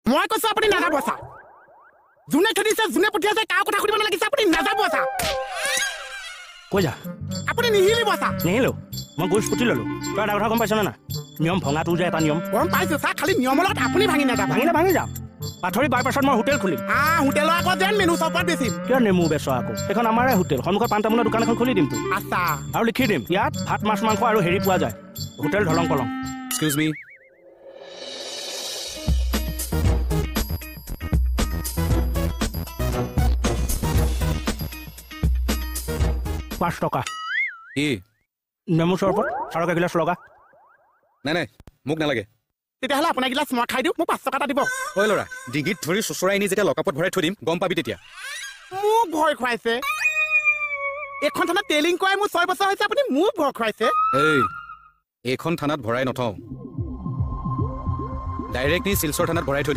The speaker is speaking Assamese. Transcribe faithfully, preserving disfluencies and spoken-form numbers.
মই কৈছো আপুনি নাযাব চা জুনে খেদিছে জুনে পঠিয়াছে কাও কথা সুধিব নালাগিছে আপুনি নাযাব চা কৈ যা আপুনি নিহিলিব চা নিহিলো মই গোজ পুতি ললো তই এটা কথা গম পাইছ না নিয়ম ভঙাটো যে এটা নিয়ম গম পাইছো চা খালি নিয়মৰ লগত আপুনি ভাঙি নাযাব ভাঙিলে ভাঙি যাম পাথৰি বাইপাছত মই হোটেল খুলিম আ হোটেলৰ আকৌ যেন মেনু চপত বেছিম কিয় নেমু বেচ আকৌ এখন আমাৰে হোটেল সন্মুখত পান তামোলৰ দোকান এখন খুলি দিম তো আচ্ছা আৰু লিখি দিম ইয়াত ভাত মাছ মাংস আৰু হেৰি পোৱা যায় হোটেল ঢলং কলং এক্সকিউজ মি পাঁচ টকা কি নেমু চৰবত চাৰক এগিলাচ লগা নাই নাই মোক নালাগে তেতিয়াহ'লে আপোনাৰ গিলাচ মই খাই দিওঁ মোক পাঁচ টকা এটা দিব ঐ ল'ৰা ডিঙিত ধৰি চোচৰাই নি যেতিয়া লকাপত ভৰাই থৈ দিম গম পাবি তেতিয়া মোক ভয় খুৱাইছে এইখন থানাত টেলিং কৰাই মোৰ ছয় বছৰ হৈছে আপুনি মোক ভয় খুৱাইছে এই এইখন থানাত ভৰাই নথওঁ ডাইৰেক্ট নি শিলচৰ থানাত ভৰাই থৈ